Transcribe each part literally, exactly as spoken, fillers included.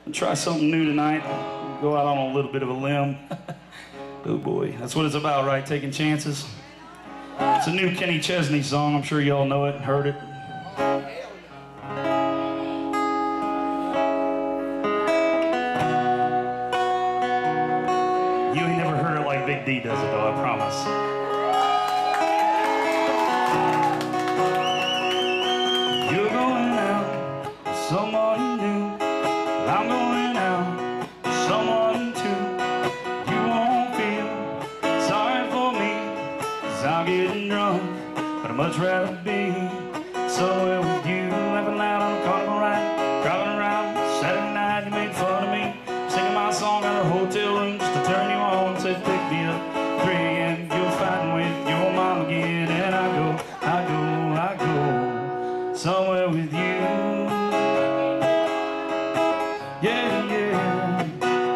I'll try something new tonight. Go out on a little bit of a limb. Oh boy, that's what it's about, right? Taking chances. It's a new Kenny Chesney song. I'm sure you all know it and heard it. You ain't never heard it like Big D does it, though, I promise. You're going out with someone new. I'm going out with someone too. You won't feel sorry for me, 'cause I'm getting drunk, but I'd much rather be somewhere with you, laughing loud on a carnival ride, driving around Saturday night. You made fun of me, singing my song out of a hotel room just to turn you on. Said pick me up three a m You're fighting with your mom again, and I go, I go, I go somewhere with you. Yeah, yeah.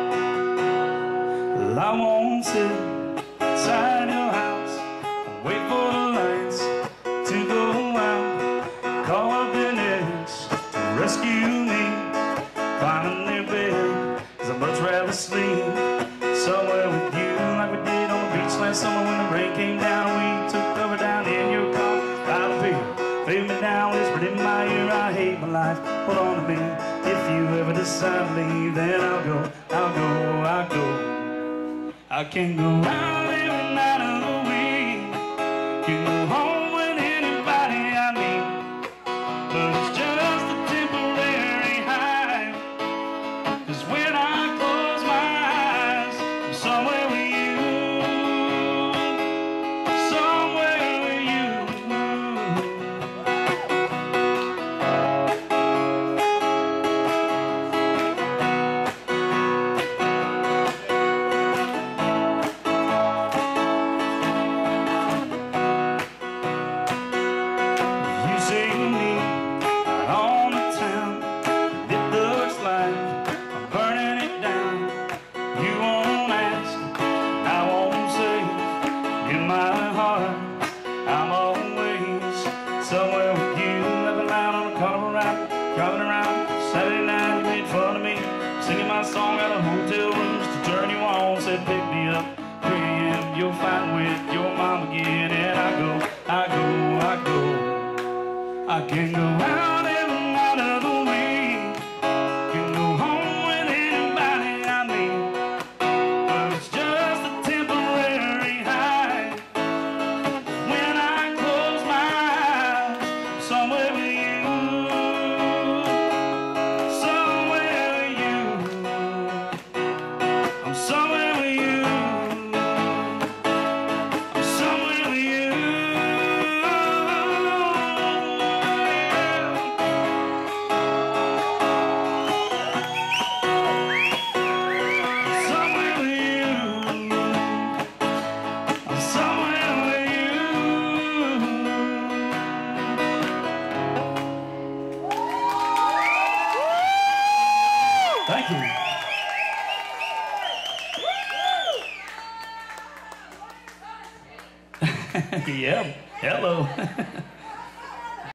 Well, I won't sit inside your house and wait for the lights to go out. Call up the neighbors to rescue me, climbing their bed, 'cause I'd much rather sleep somewhere with you, like we did on the beach last summer when the rain came down and we took cover down in your car by the pier. Fade me down, whispered in my ear, I hate my life, hold on to me. If you ever decide to leave, then I'll go, I'll go, I'll go. I can go out every night of the week, can go home with anybody I meet, but it's just a temporary high, 'cause when I close my eyes, I'm somewhere with you, somewhere with you. See me out on the town, and it looks like I'm burning it down. You won't ask, I won't say. In my heart, I'm always somewhere with you, laughing loud on a carnival ride, driving around Saturday night. You made fun of me, singing my song out of hotel rooms to turn you on. Said pick me up three a m You're fighting with your mom again, and I go, I go, I go. I can go out every night of the week, can go home with anybody I meet, but it's just a temporary high. When I close my eyes, I'm somewhere with you, somewhere with you. I'm somewhere with you, I'm somewhere with you. Thank you. Yeah, hello.